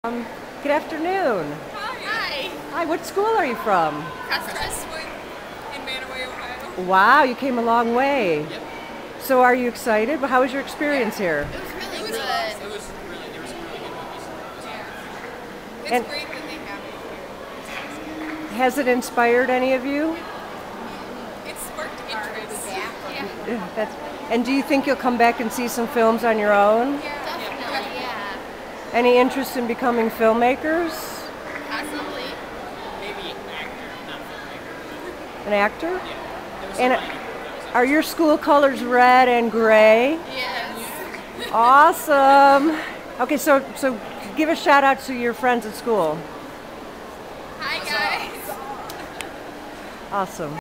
Good afternoon. Hi. Hi, what school are you from? Crestwood in Manaway, Ohio. Wow, you came a long way. Yep. So are you excited? How was your experience here? It was really good. There was some really good movies. It's And- great that they have it here. Has it inspired any of you? It sparked interest. Yeah. And do you think you'll come back and see some films on your own? Definitely, yeah. Any interest in becoming filmmakers? Possibly. Maybe actor, not filmmaker. An actor? Yeah. There was And some minor that was are your school colors red and gray? Yes. Awesome. Okay, so give a shout out to your friends at school. Hi, guys. Awesome.